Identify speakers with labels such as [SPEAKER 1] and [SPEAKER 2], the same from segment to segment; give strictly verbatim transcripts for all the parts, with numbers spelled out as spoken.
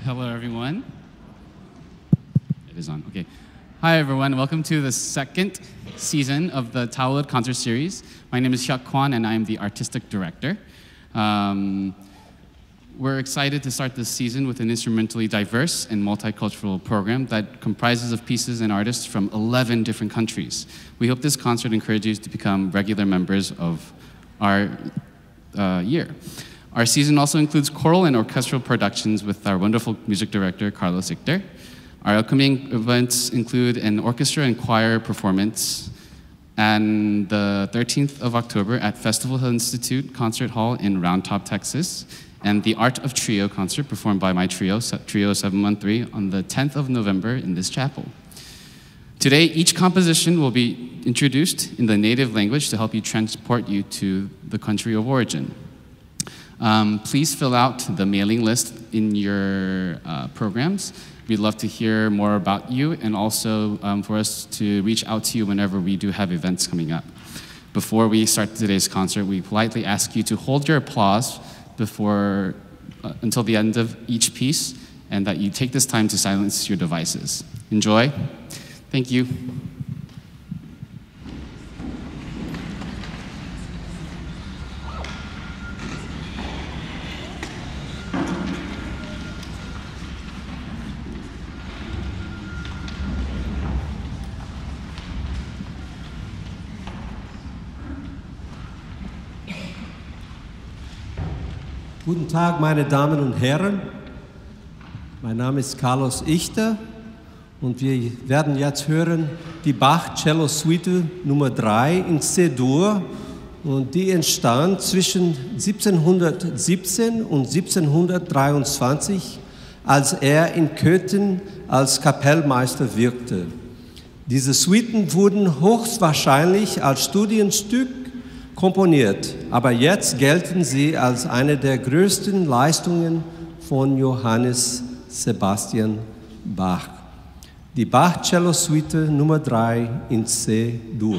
[SPEAKER 1] Hello, everyone. It is on. Okay. Hi, everyone. Welcome to the second season of the Taoist Concert Series. My name is Hyuk Kwan, and I am the artistic director. Um, we're excited to start this season with an instrumentally diverse and multicultural program that comprises of pieces and artists from eleven different countries. We hope this concert encourages you to become regular members of our uh, year. Our season also includes choral and orchestral productions with our wonderful music director, Carlos Ichter. Our upcoming events include an orchestra and choir performance on the thirteenth of October at Festival Hill Institute Concert Hall in Round Top, Texas, and the Art of Trio concert performed by my trio, Trio seven one three, on the tenth of November in this chapel. Today, each composition will be introduced in the native language to help you transport you to the country of origin. Um, please fill out the mailing list in your uh, programs. We'd love to hear more about you and also um, for us to reach out to you whenever we do have events coming up. Before we start today's concert, we politely ask you to hold your applause before, uh, until the end of each piece, and that you take this time to silence your devices. Enjoy. Thank you.
[SPEAKER 2] Guten Tag, meine Damen und Herren. Mein Name ist Carlos Ichter und wir werden jetzt hören die Bach Cello Suite Nummer drei in C-Dur, und die entstand zwischen siebzehnhundertsiebzehn und siebzehnhundertdreiundzwanzig, als er in Köthen als Kapellmeister wirkte. Diese Suiten wurden höchstwahrscheinlich als Studienstück komponiert, aber jetzt gelten sie als eine der größten Leistungen von Johannes Sebastian Bach. Die Bach Cello Suite Nummer drei in C-Dur.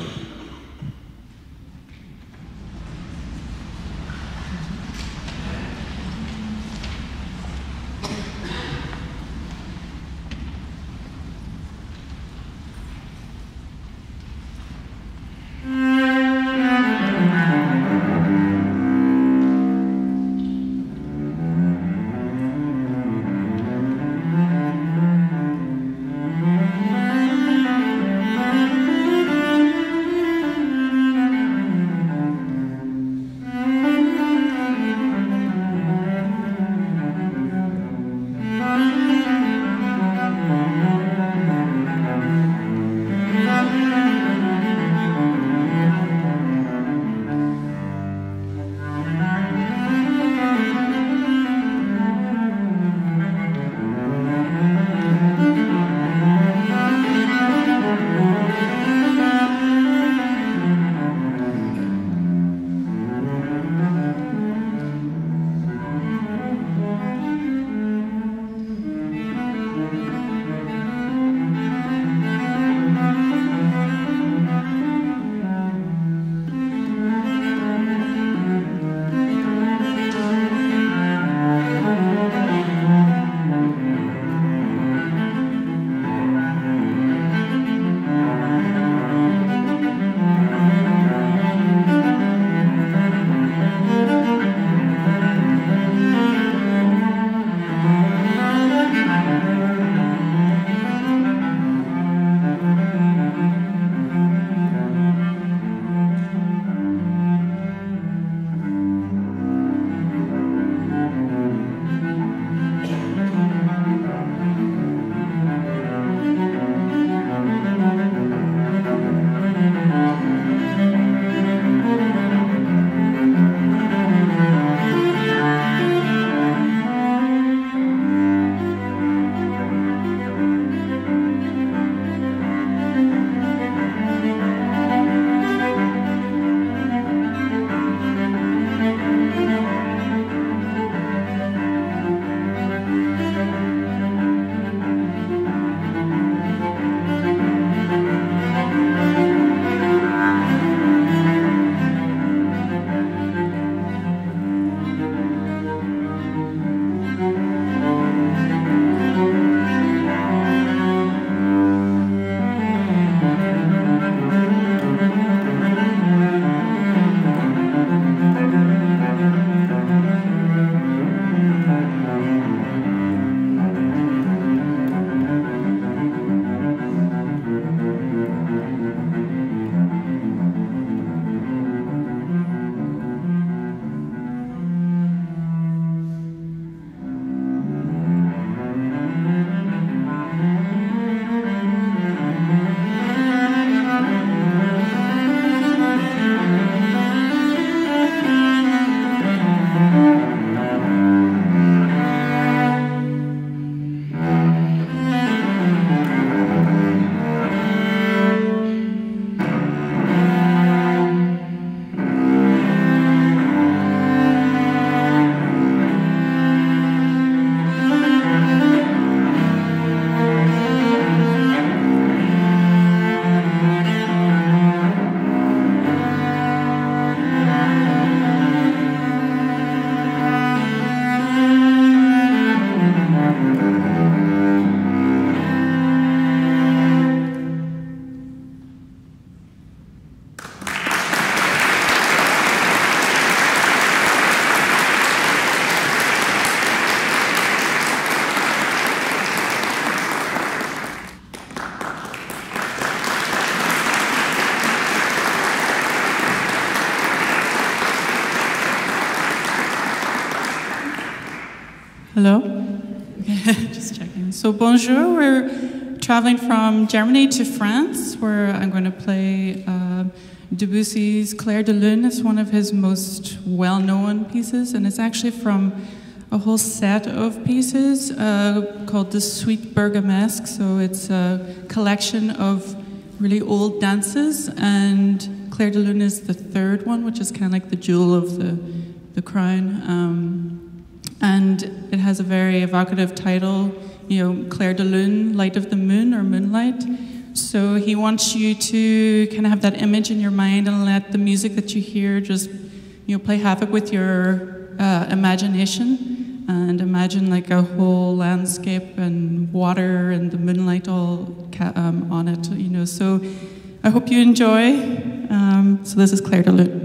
[SPEAKER 3] Hello? Just checking. So, bonjour. We're traveling from Germany to France, where I'm going to play uh, Debussy's Clair de Lune. It's one of his most well-known pieces, and it's actually from a whole set of pieces uh, called the Suite Bergamesque. So it's a collection of really old dances, and Clair de Lune is the third one, which is kind of like the jewel of the, the crown. Um, and it has a very evocative title, you know, Clair de Lune, light of the moon or moonlight. So he wants you to kind of have that image in your mind and let the music that you hear just, you know, play havoc with your uh, imagination, and imagine like a whole landscape and water and the moonlight all ca um, on it, you know. So I hope you enjoy. Um, so this is Clair de Lune.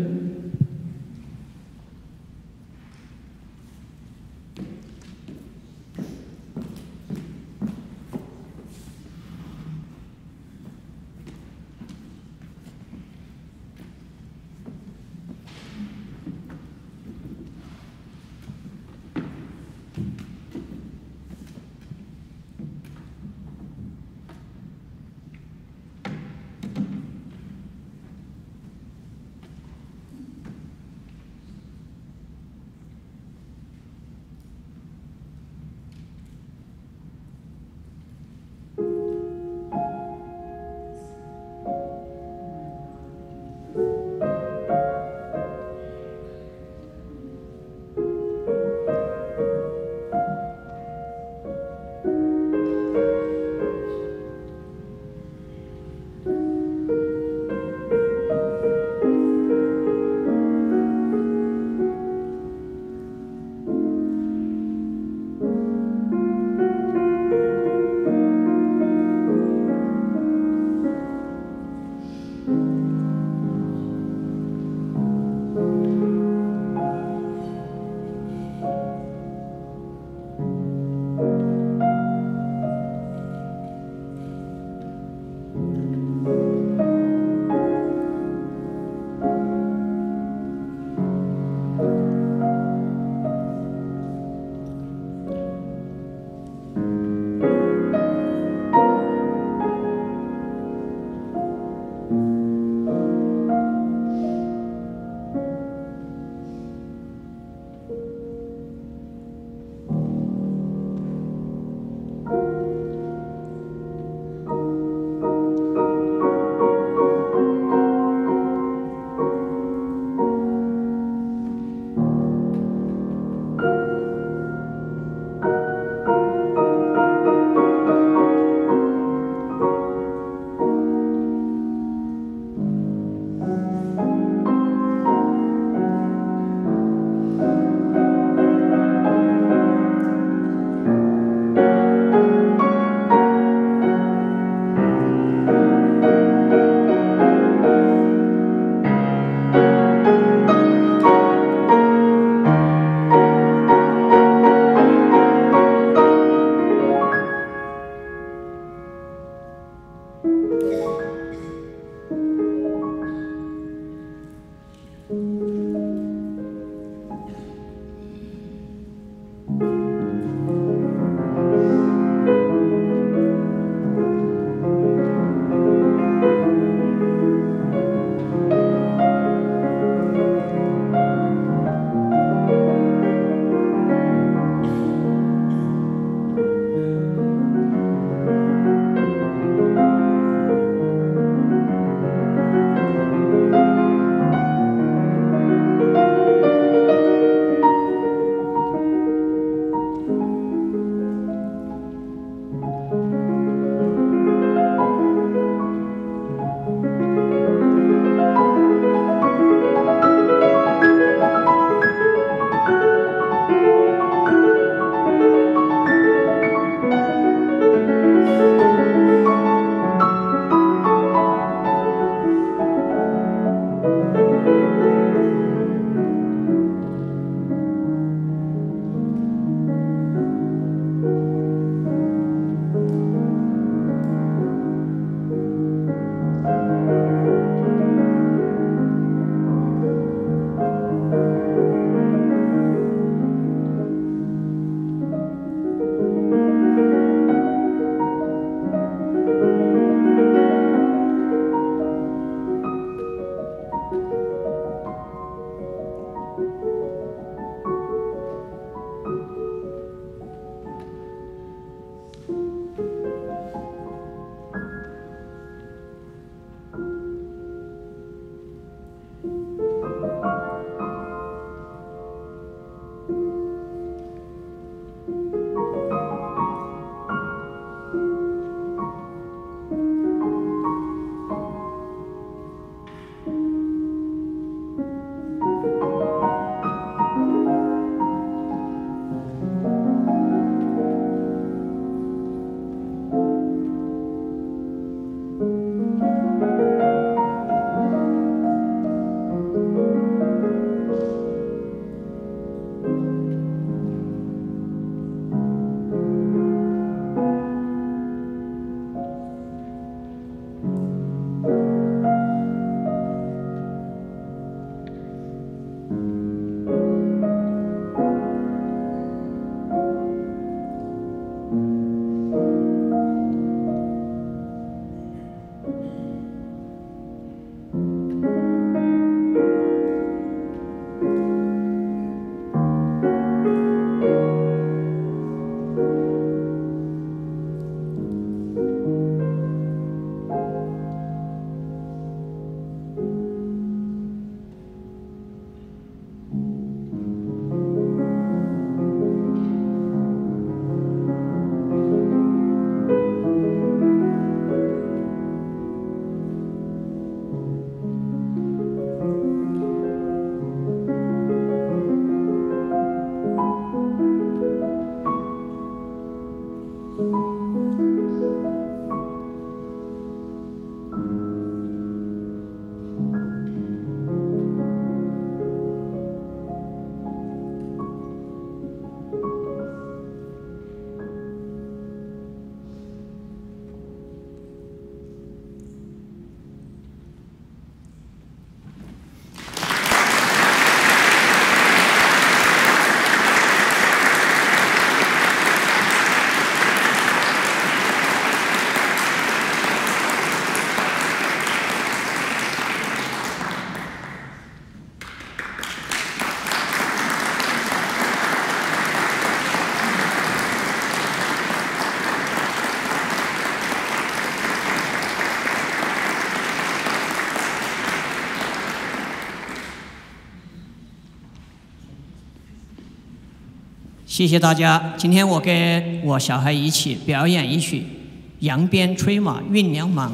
[SPEAKER 4] 谢谢大家。今天我跟我小孩一起表演一曲《扬鞭催马运粮忙》。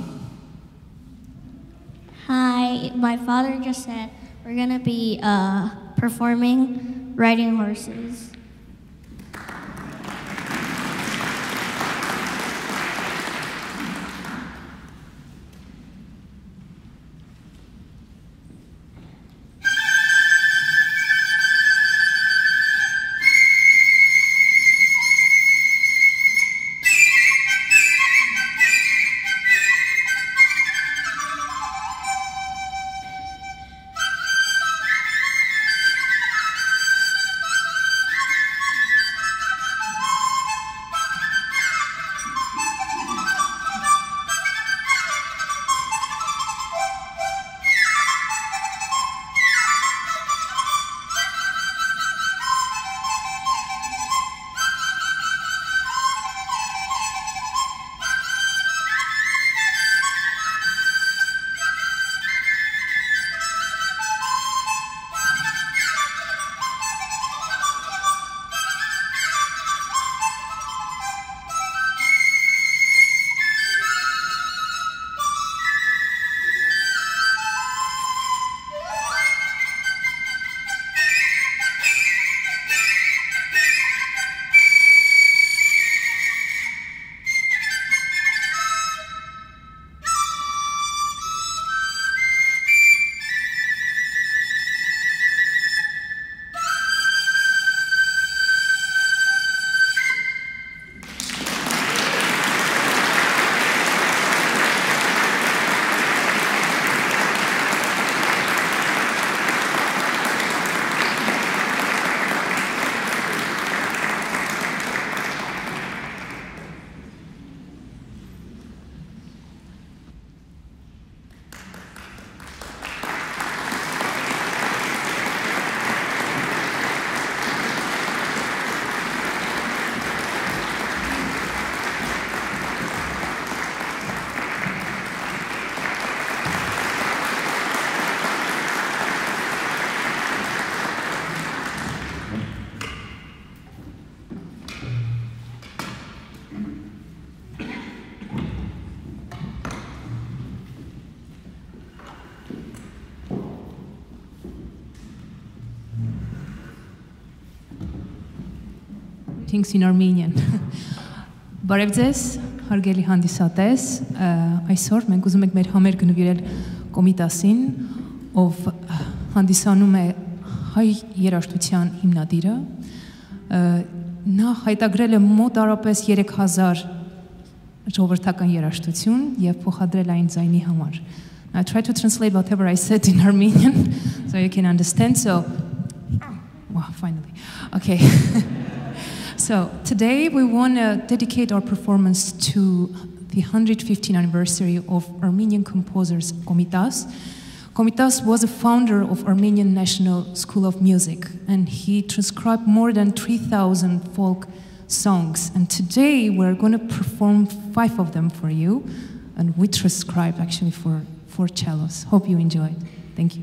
[SPEAKER 5] Hi, my father just said we're gonna be uh, performing riding horses.
[SPEAKER 6] Things in Armenian. Բարև ձեզ, հարգելի հանդիսատես, այսօր մենք ուզում ենք մեր համերգը նվիրել Կոմիտասին, ով հանդիսանում է հայ երաժշտության հիմնադիրը։ Նա հայտագրել է մոտ արապես երեք հազար ժողովրդական երաժշտություն եւ փոխադրել այն ձայնի համար։ I try to translate whatever I said in Armenian so you can understand. So, wow, finally. Okay. So today we want to dedicate our performance to the one hundred fifteenth anniversary of Armenian composers Komitas. Komitas was a founder of Armenian National School of Music, and he transcribed more than three thousand folk songs. And today we're going to perform five of them for you, and we transcribed actually for four cellos. Hope you enjoy it. Thank you.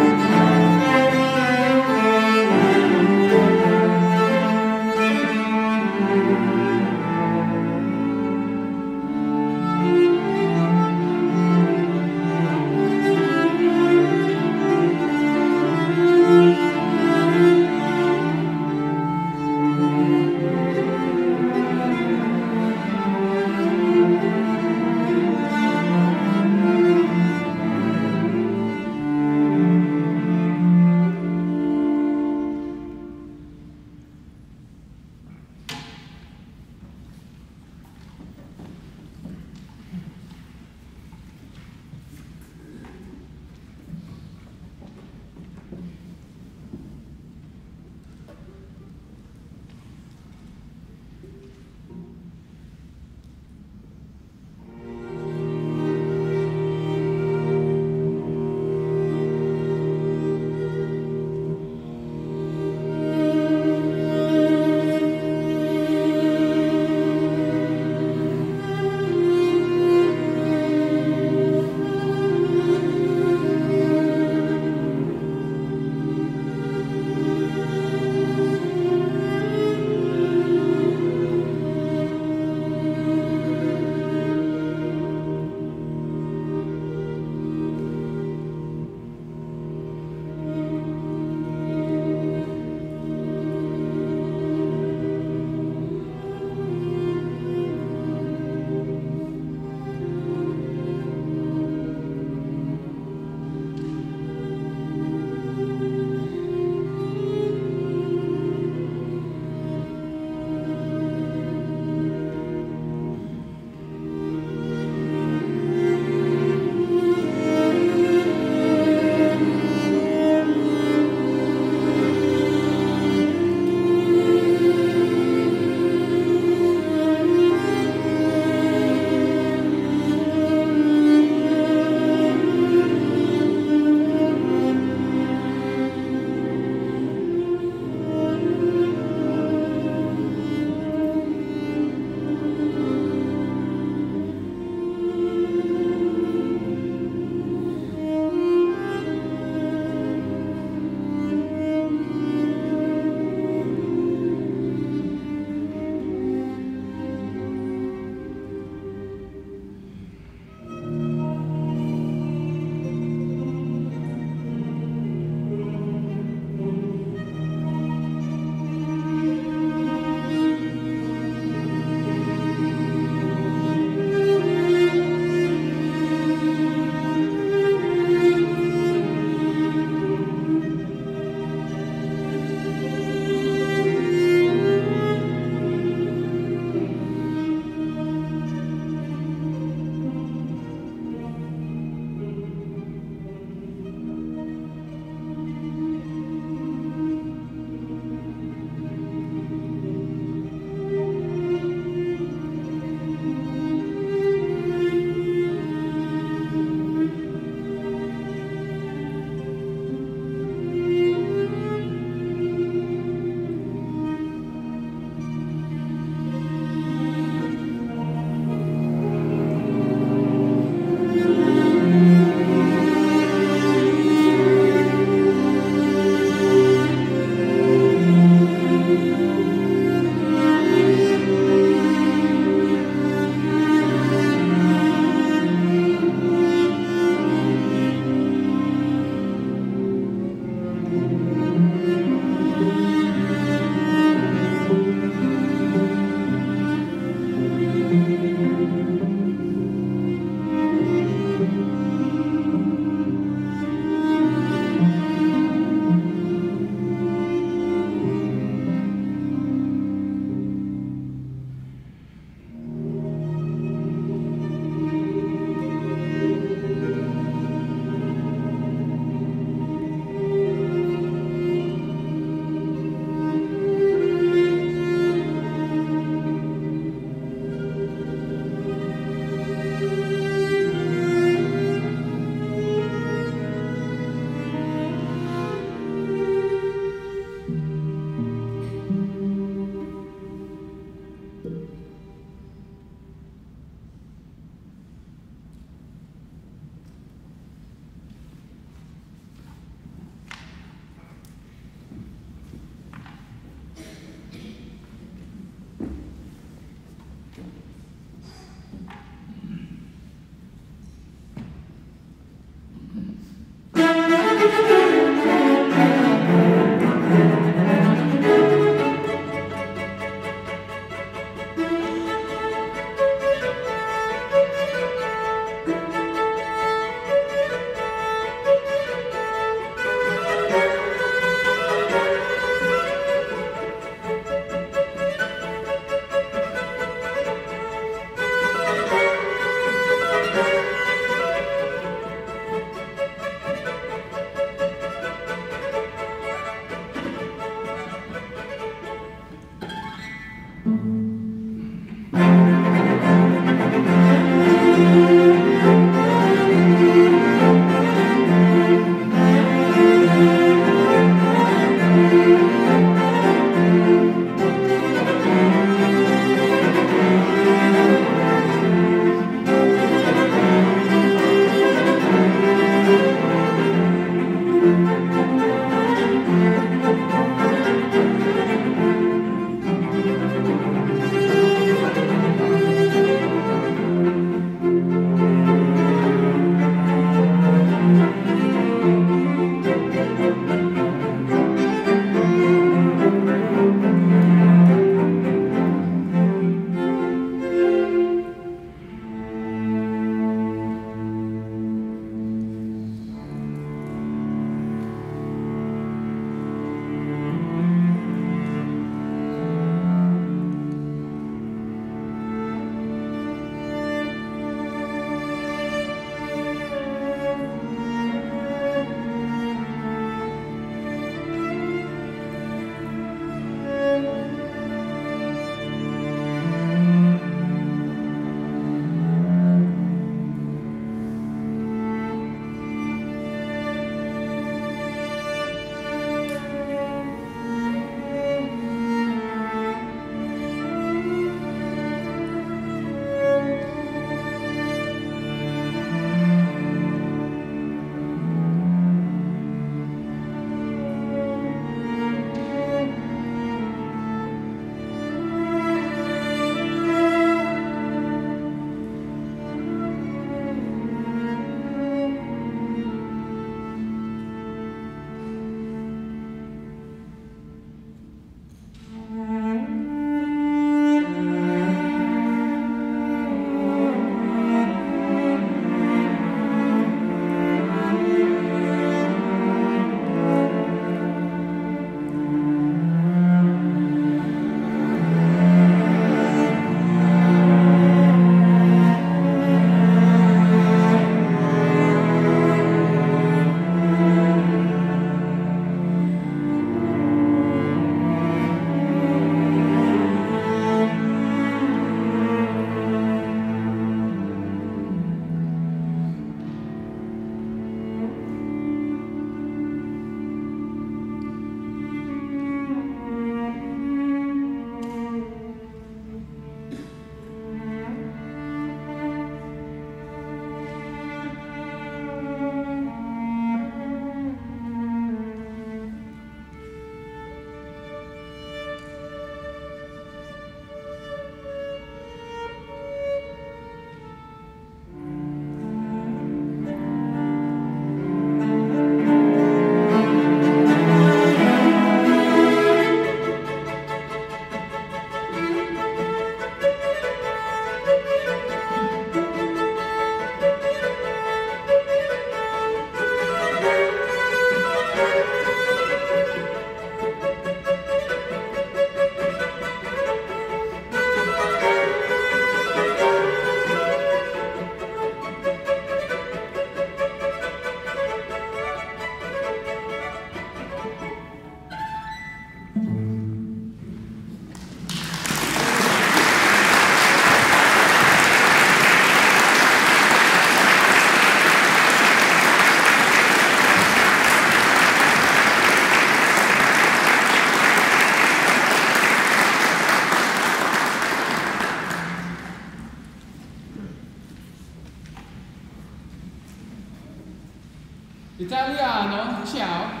[SPEAKER 1] Italiano, ciao.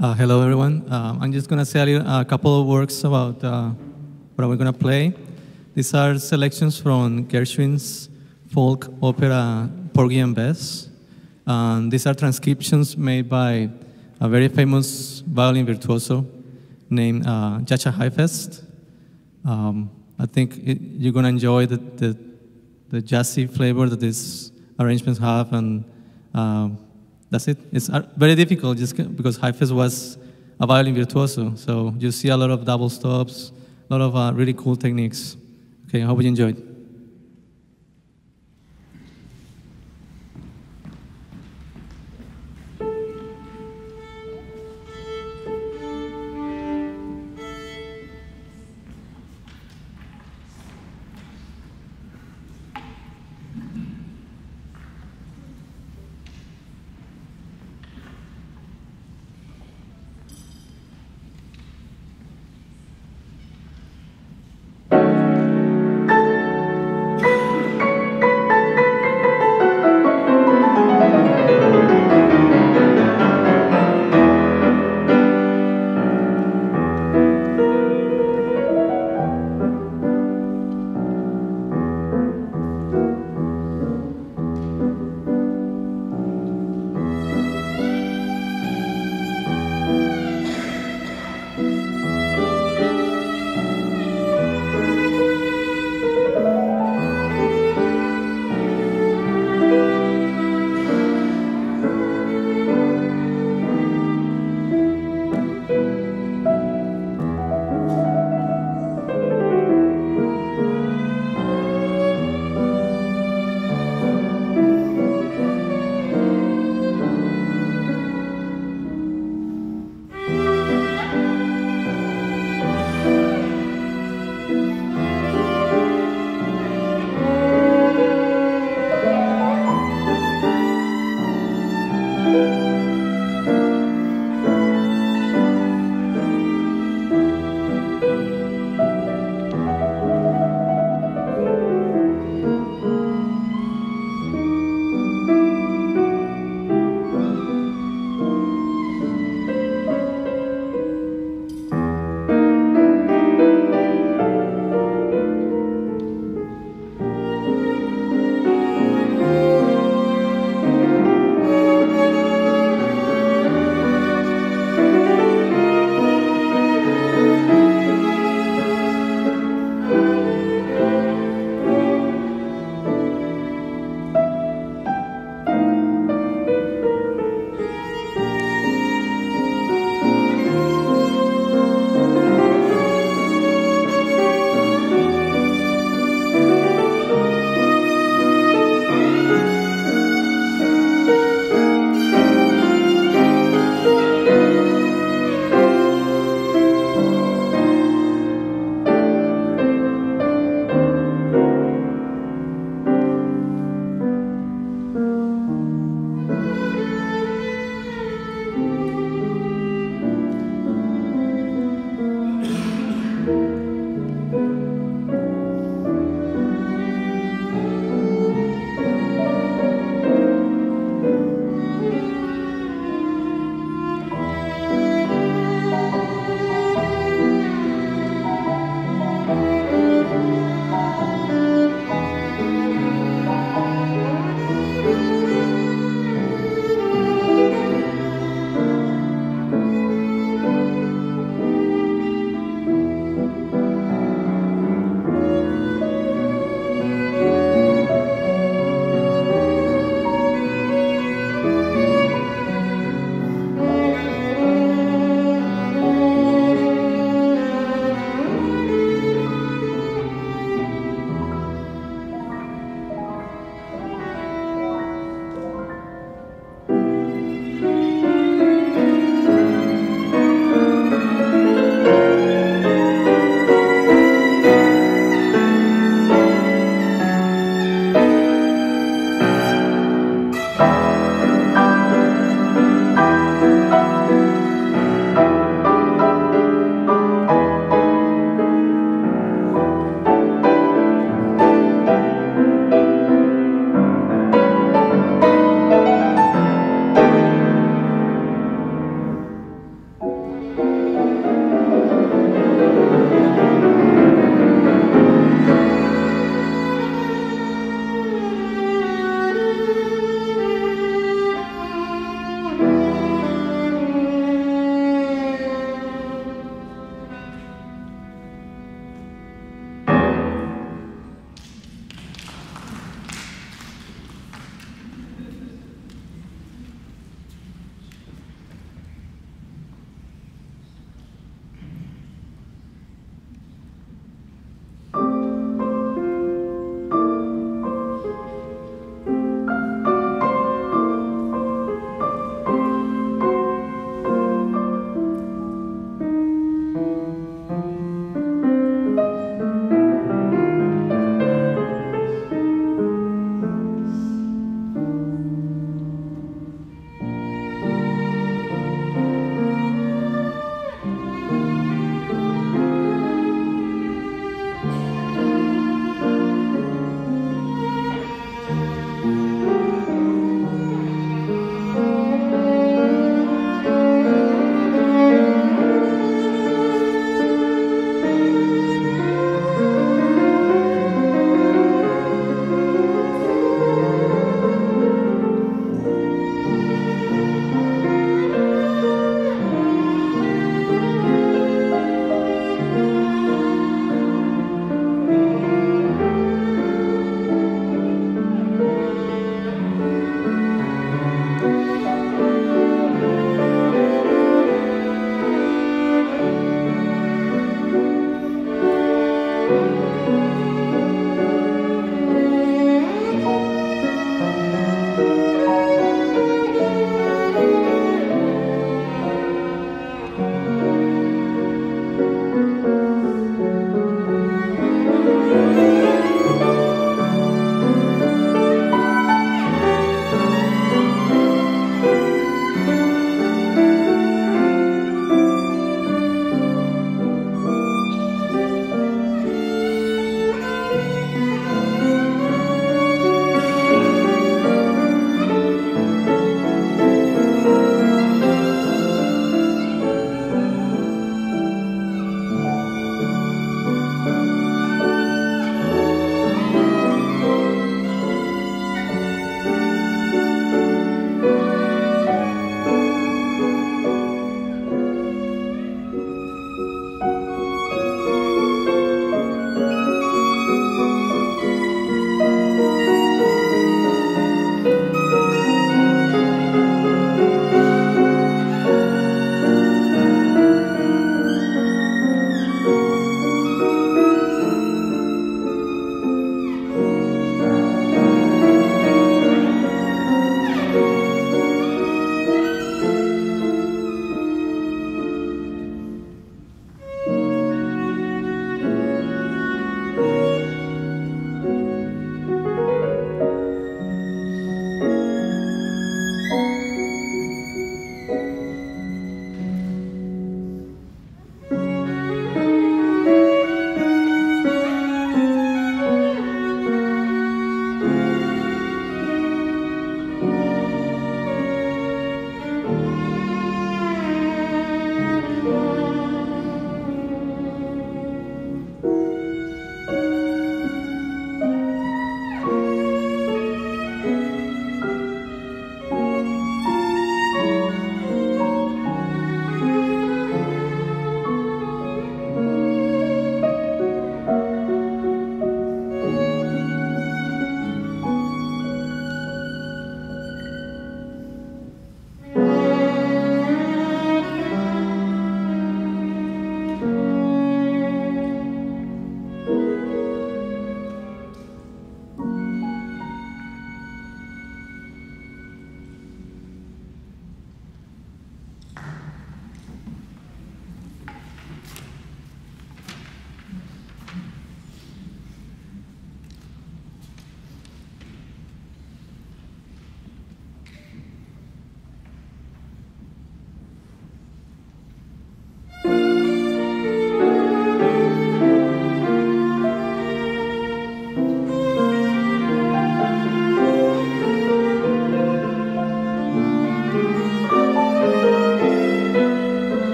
[SPEAKER 7] Uh, hello, everyone. Uh, I'm just going to say a, little, a couple of words about uh, what we're going to play. These are selections from Gershwin's folk opera Porgy and Bess. And these are transcriptions made by a very famous violin virtuoso named uh, Jascha Heifetz. Um, I think it, you're going to enjoy the, the, the jazzy flavor that these arrangements have, and um, that's it. It's very difficult just because Heifetz was a violin virtuoso, so you see a lot of double stops, a lot of uh, really cool techniques. Okay, I hope you enjoyed.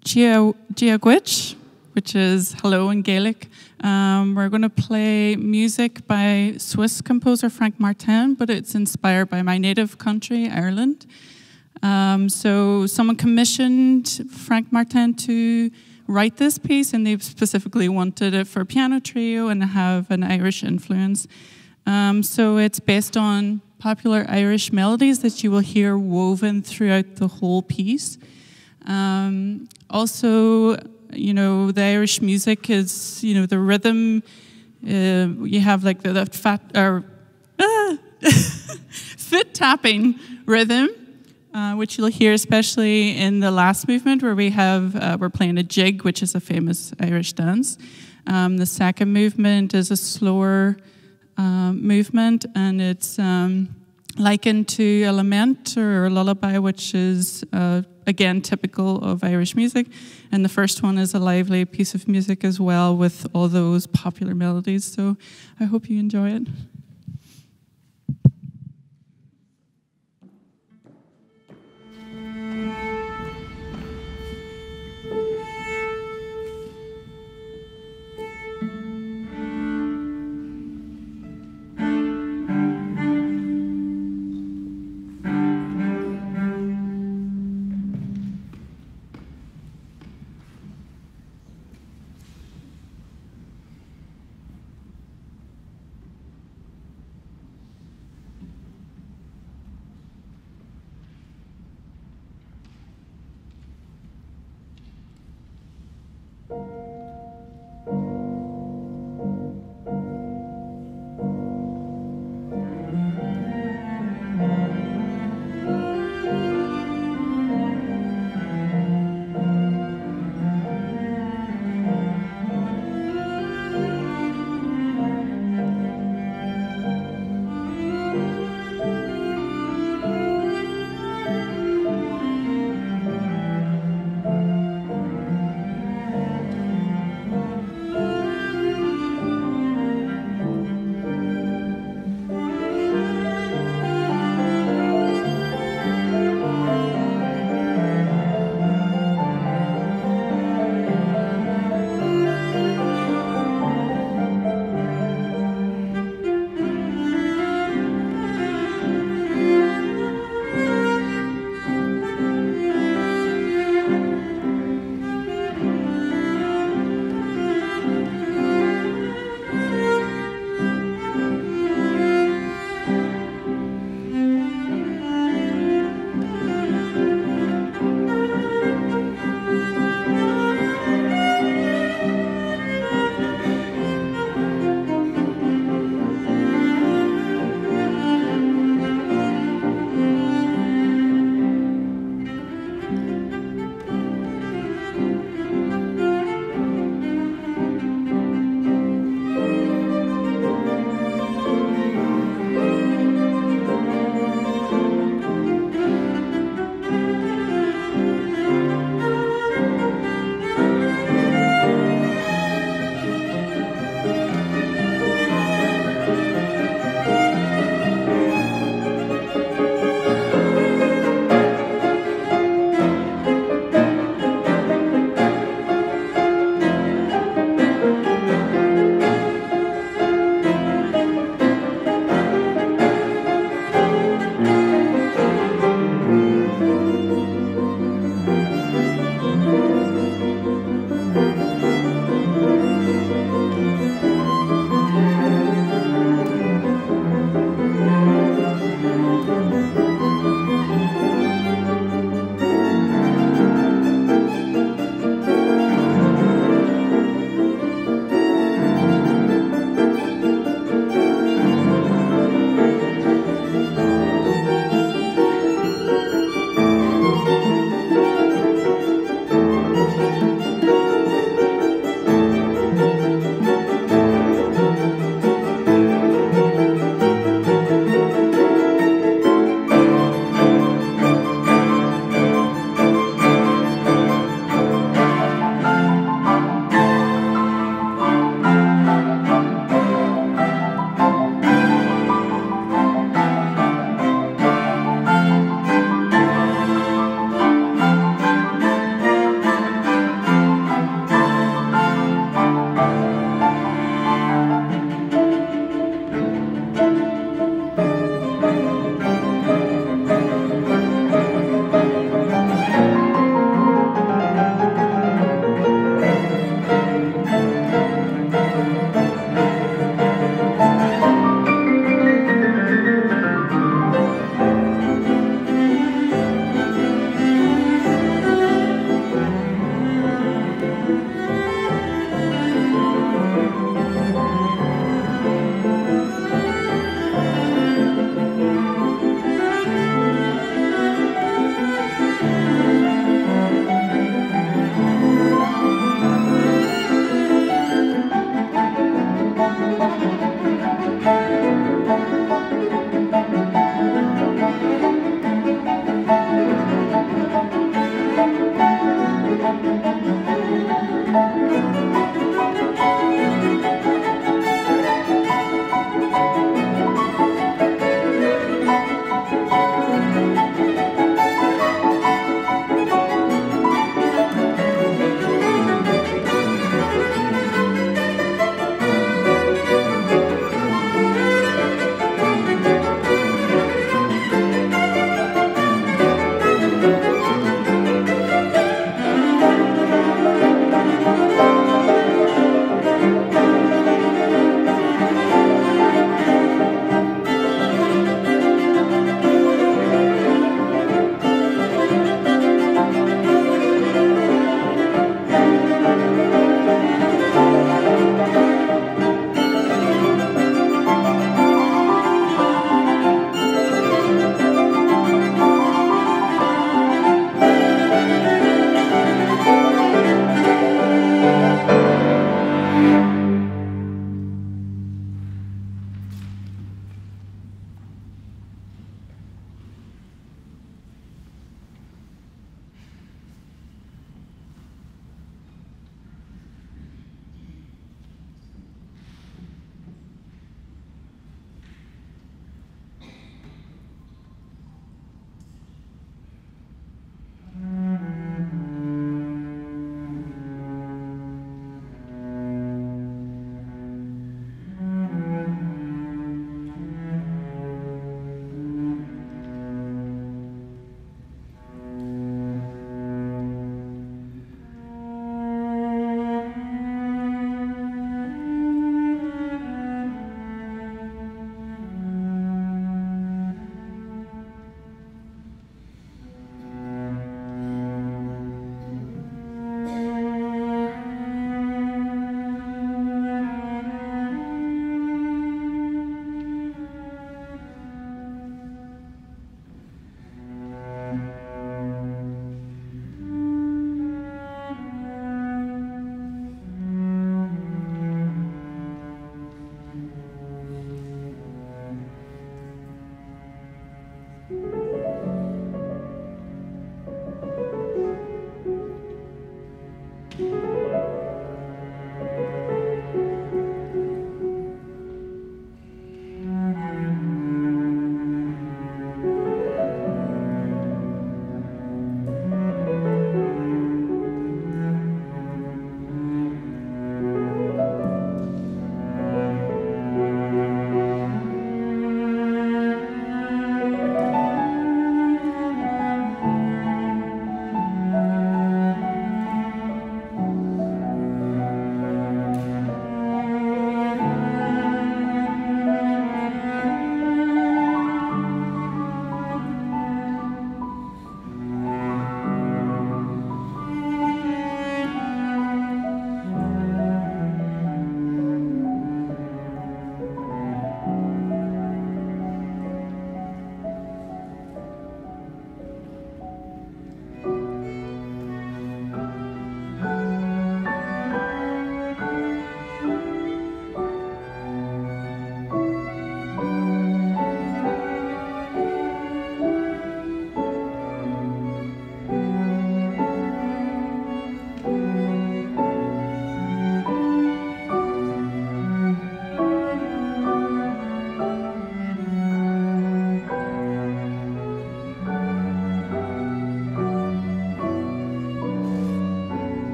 [SPEAKER 3] Giagwitch, which is hello in Gaelic. Um, we're going to play music by Swiss composer Frank Martin, but it's inspired by my native country, Ireland. Um, so someone commissioned Frank Martin to write this piece, and they specifically wanted it for piano trio and have an Irish influence. Um, so it's based on popular Irish melodies that you will hear woven throughout the whole piece. Um, also, you know, the Irish music is, you know, the rhythm, uh, you have like the, the fat, or ah, foot tapping rhythm, uh, which you'll hear especially in the last movement where we have, uh, we're playing a jig, which is a famous Irish dance. Um, the second movement is a slower uh, movement, and it's um, likened to a lament or a lullaby, which is, uh, again, typical of Irish music. And the first one is a lively piece of music as well with all those popular melodies. So I hope you enjoy it.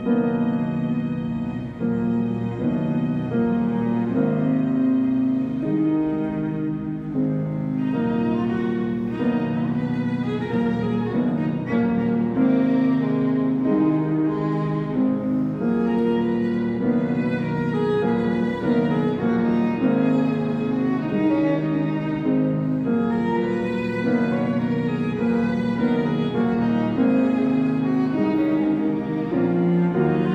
[SPEAKER 8] Thank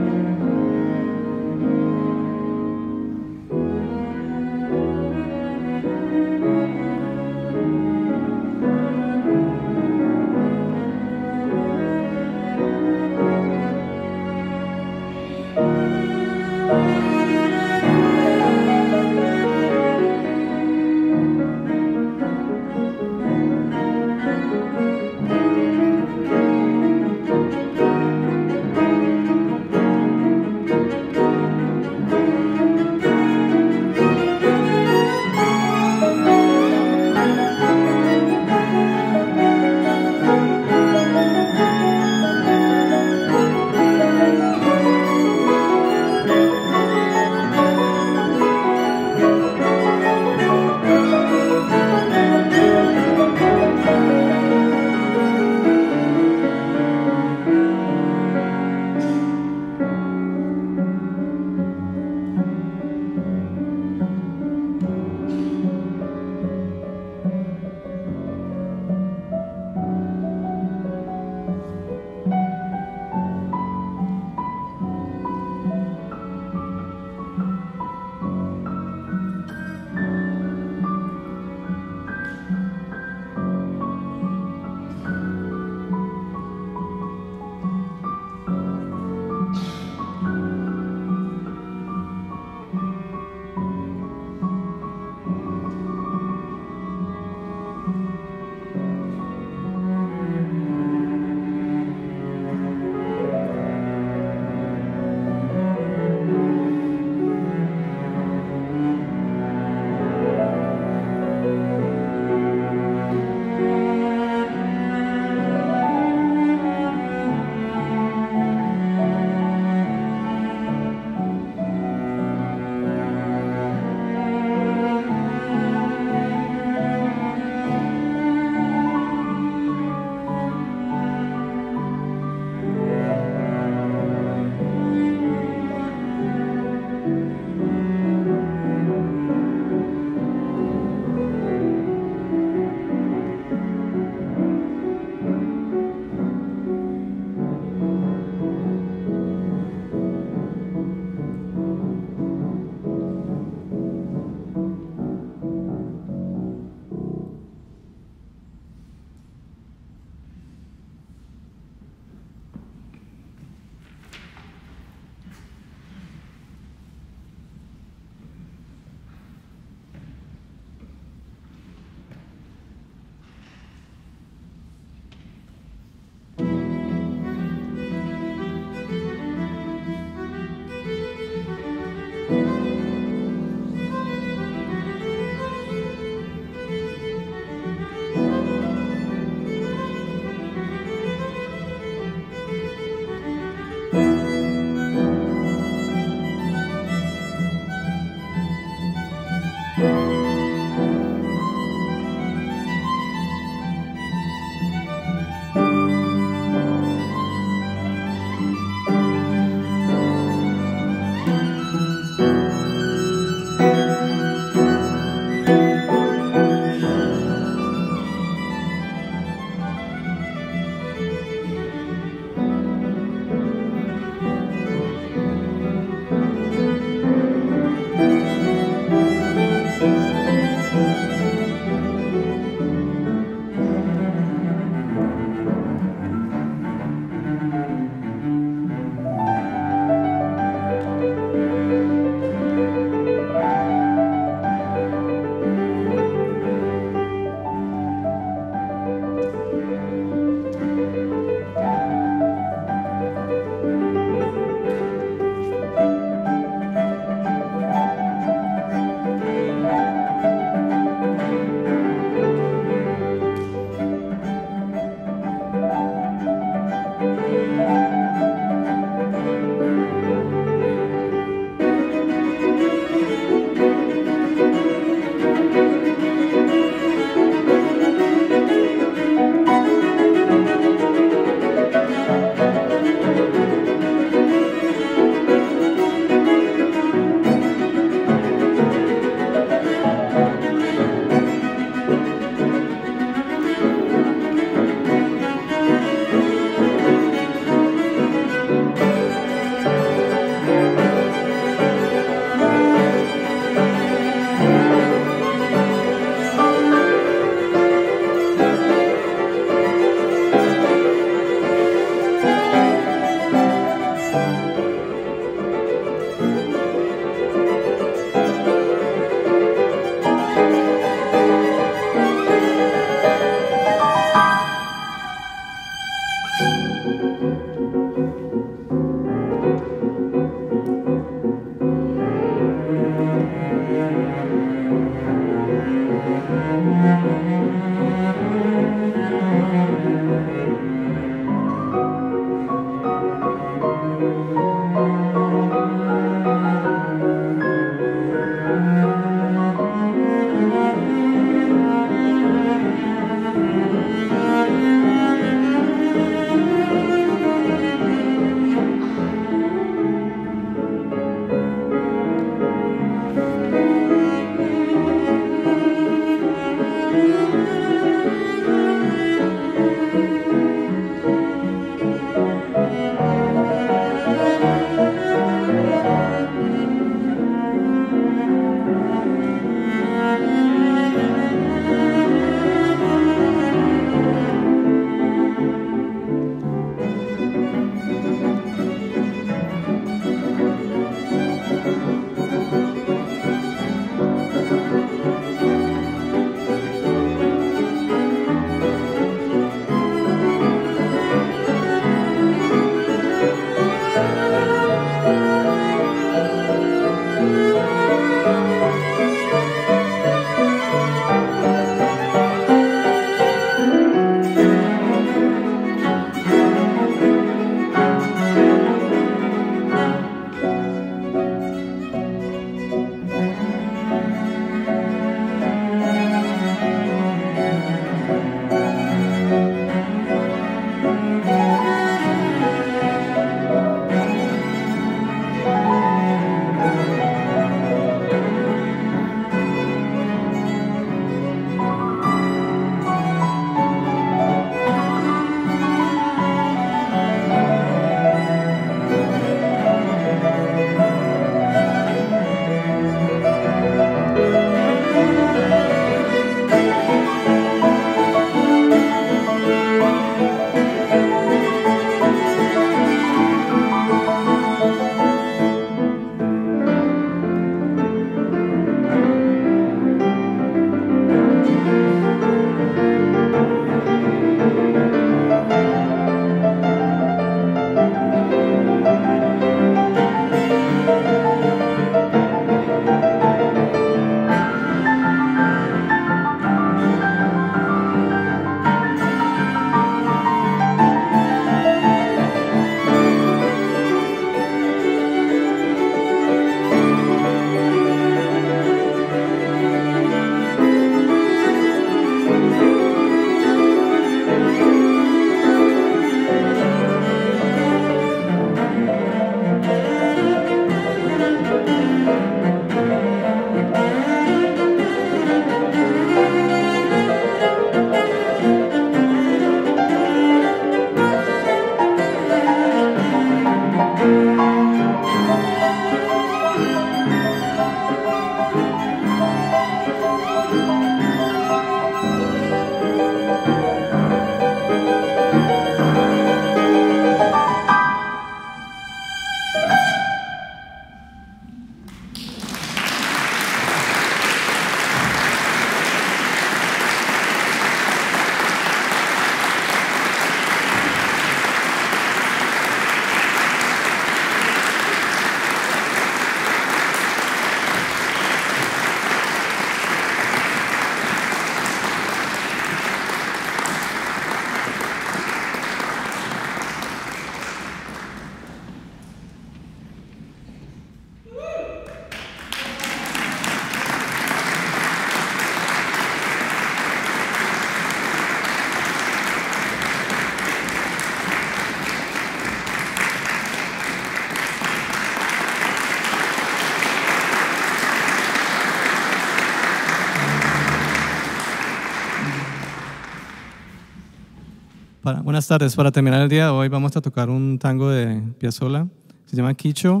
[SPEAKER 7] Para, buenas tardes. Para terminar el día de hoy vamos a tocar un tango de Piazzolla. Se llama Quicho.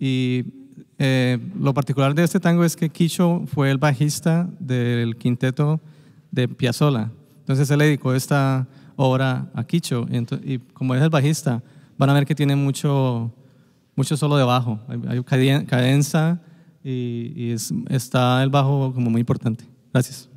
[SPEAKER 7] Y eh, lo particular de este tango es que Quicho fue el bajista del quinteto de Piazzolla. Entonces él le dedicó esta obra a Quicho. Y, entonces, y como es el bajista, van a ver que tiene mucho, mucho solo de bajo. Hay, hay cadenza y, y es, está el bajo como muy importante. Gracias.